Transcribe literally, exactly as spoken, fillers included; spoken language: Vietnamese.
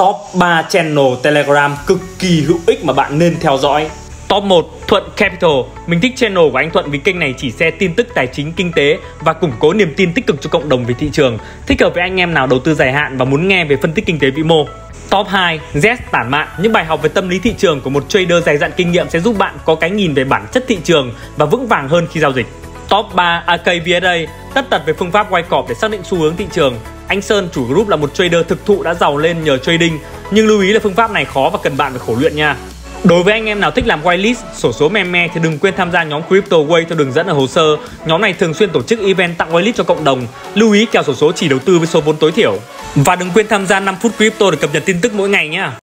Top ba channel Telegram cực kỳ hữu ích mà bạn nên theo dõi. Top một, Thuận Capital. Mình thích channel của anh Thuận vì kênh này chỉ share tin tức tài chính kinh tế và củng cố niềm tin tích cực cho cộng đồng về thị trường, thích hợp với anh em nào đầu tư dài hạn và muốn nghe về phân tích kinh tế vĩ mô. Top hai, Z Tản Mạn. Những bài học về tâm lý thị trường của một trader dày dặn kinh nghiệm sẽ giúp bạn có cái nhìn về bản chất thị trường và vững vàng hơn khi giao dịch. Top ba, a ca vê ét a. Tất tật về phương pháp quay cọp để xác định xu hướng thị trường. Anh Sơn, chủ group, là một trader thực thụ đã giàu lên nhờ trading, nhưng lưu ý là phương pháp này khó và cần bạn phải khổ luyện nha. Đối với anh em nào thích làm whitelist, xổ số meme thì đừng quên tham gia nhóm Crypto Way theo đường dẫn ở hồ sơ. Nhóm này thường xuyên tổ chức event tặng whitelist cho cộng đồng. Lưu ý kèo xổ số chỉ đầu tư với số vốn tối thiểu. Và đừng quên tham gia năm phút Crypto để cập nhật tin tức mỗi ngày nhé.